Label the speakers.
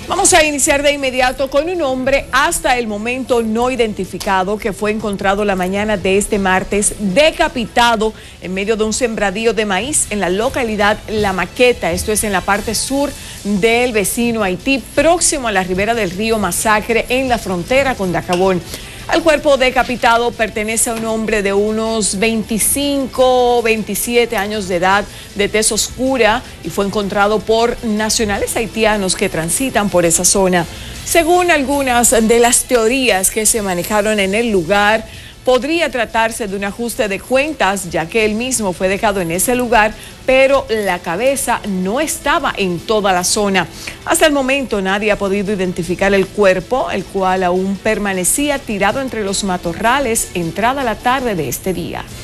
Speaker 1: Vamos a iniciar de inmediato con un hombre hasta el momento no identificado que fue encontrado la mañana de este martes decapitado en medio de un sembradío de maíz en la localidad La Maqueta. Esto es en la parte sur del vecino Haití, próximo a la ribera del río Masacre en la frontera con Dajabón. El cuerpo decapitado pertenece a un hombre de unos 25 o 27 años de edad, de tez oscura, y fue encontrado por nacionales haitianos que transitan por esa zona. Según algunas de las teorías que se manejaron en el lugar, podría tratarse de un ajuste de cuentas, ya que él mismo fue dejado en ese lugar, pero la cabeza no estaba en toda la zona. Hasta el momento nadie ha podido identificar el cuerpo, el cual aún permanecía tirado entre los matorrales entrada la tarde de este día.